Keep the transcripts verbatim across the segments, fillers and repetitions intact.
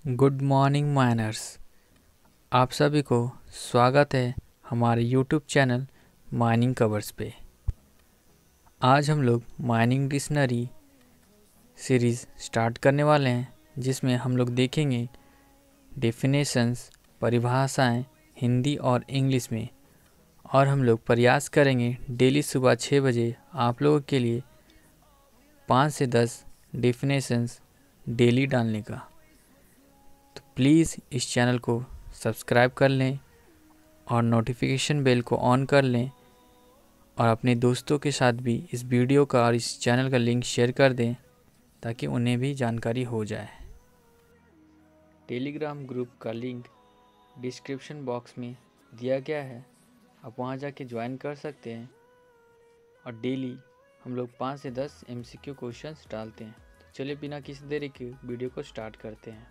Good morning miners. आप सभी को स्वागत है हमारे यूट्यूब चैनल माइनिंग कवर्स पे। आज हम लोग माइनिंग डिक्शनरी सीरीज़ स्टार्ट करने वाले हैं, जिसमें हम लोग देखेंगे डेफिनेशंस, परिभाषाएं हिंदी और इंग्लिश में। और हम लोग प्रयास करेंगे डेली सुबह छः बजे आप लोगों के लिए पाँच से दस डेफिनेशंस डेली डालने का। तो प्लीज़ इस चैनल को सब्सक्राइब कर लें और नोटिफिकेशन बेल को ऑन कर लें, और अपने दोस्तों के साथ भी इस वीडियो का और इस चैनल का लिंक शेयर कर दें ताकि उन्हें भी जानकारी हो जाए। टेलीग्राम ग्रुप का लिंक डिस्क्रिप्शन बॉक्स में दिया गया है, आप वहां जाके ज्वाइन कर सकते हैं। और डेली हम लोग पाँच से दस एमसीक्यू क्वेश्चंस डालते हैं। तो चलिए बिना किसी देरी के वीडियो को स्टार्ट करते हैं।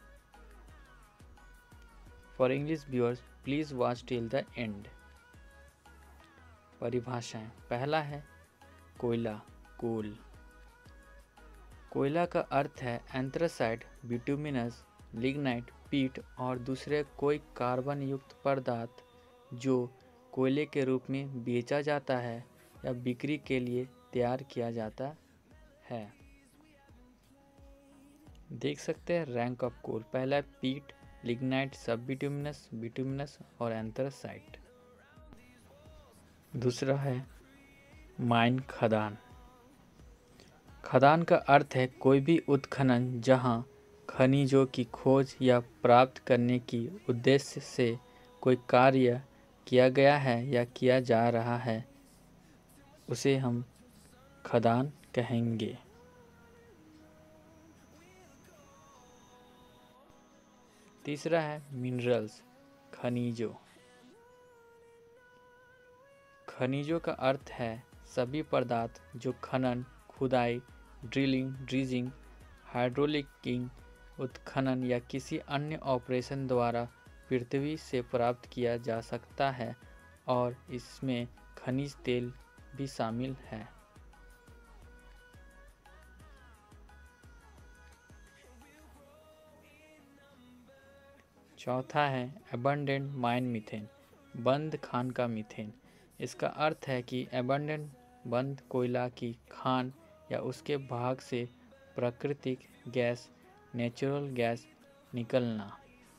For English viewers please watch till the end. परिभाषाएं। पहला है कोयला, कोल। कोयला का अर्थ है एंथ्रासाइट, बिटुमिनस, लिग्नाइट, पीट और दूसरे कोई कार्बन युक्त पदार्थ जो कोयले के रूप में बेचा जाता है या बिक्री के लिए तैयार किया जाता है। देख सकते हैं रैंक ऑफ कोल। पहला है पीट, लिग्नाइट, सब बिटुमिनस, बिटुमिनस और एंथ्रासाइट। दूसरा है माइन, खदान। खदान का अर्थ है कोई भी उत्खनन जहां खनिजों की खोज या प्राप्त करने की उद्देश्य से कोई कार्य किया गया है या किया जा रहा है, उसे हम खदान कहेंगे। तीसरा है मिनरल्स, खनिजों। खनिजों का अर्थ है सभी पदार्थ जो खनन, खुदाई, ड्रिलिंग, ड्रिजिंग, हाइड्रोलिकिंग, उत्खनन या किसी अन्य ऑपरेशन द्वारा पृथ्वी से प्राप्त किया जा सकता है, और इसमें खनिज तेल भी शामिल है। चौथा है एबंडेंट माइन मीथेन, बंद खान का मीथेन। इसका अर्थ है कि एबंडेंट बंद कोयला की खान या उसके भाग से प्राकृतिक गैस, नेचुरल गैस निकलना।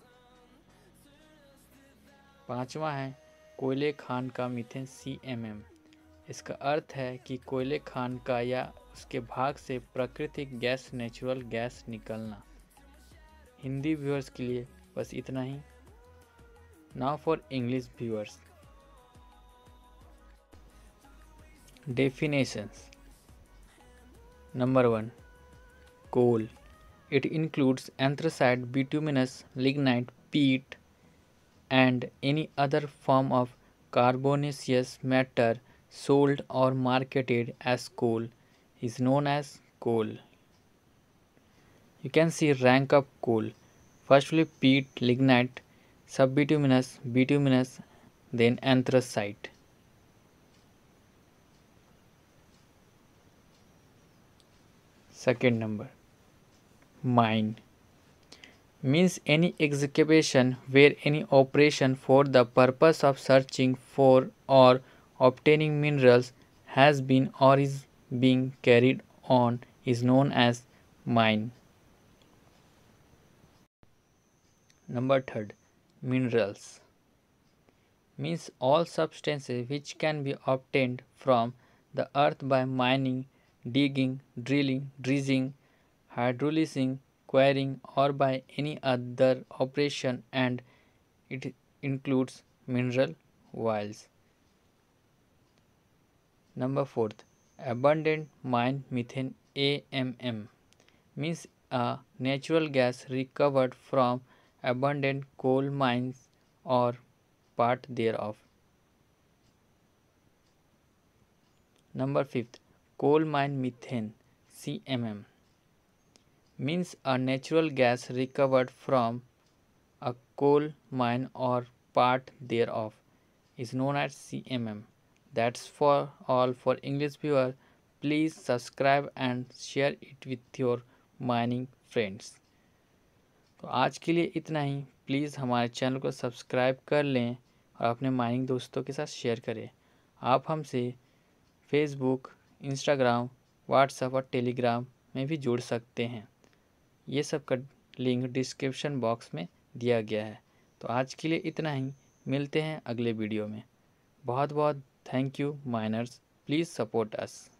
पांचवा है कोयले खान का मीथेन, सी एम एम। इसका अर्थ है कि कोयले खान का या उसके भाग से प्राकृतिक गैस, नेचुरल गैस निकलना। हिंदी व्यूअर्स के लिए बस इतना ही। Now for English viewers. Definitions. Number one. Coal. It includes anthracite, bituminous, lignite, peat, and any other form of carbonaceous matter sold or marketed as coal is known as coal. You can see rank of coal. Firstly, peat, lignite, subbituminous, bituminous, then anthracite. Second number, mine, means any excavation where any operation for the purpose of searching for or obtaining minerals has been or is being carried on is known as mine. Number third, minerals, means all substances which can be obtained from the earth by mining, digging, drilling, dredging, hydraulicing, quarrying, or by any other operation, and it includes mineral oils. Number fourth, abundant mine methane, A M M, means a natural gas recovered from abundant coal mines or part thereof. Number fifth, coal mine methane, C M M, means a natural gas recovered from a coal mine or part thereof is known as C M M. That's for all for English viewer. Please subscribe and share it with your mining friends. तो आज के लिए इतना ही। Please हमारे channel को subscribe कर लें और अपने माइनिंग दोस्तों के साथ शेयर करें। आप हमसे फेसबुक, इंस्टाग्राम, व्हाट्सएप और टेलीग्राम में भी जुड़ सकते हैं। ये सब का लिंक डिस्क्रिप्शन बॉक्स में दिया गया है। तो आज के लिए इतना ही। मिलते हैं अगले वीडियो में। बहुत बहुत thank you miners. Please support us.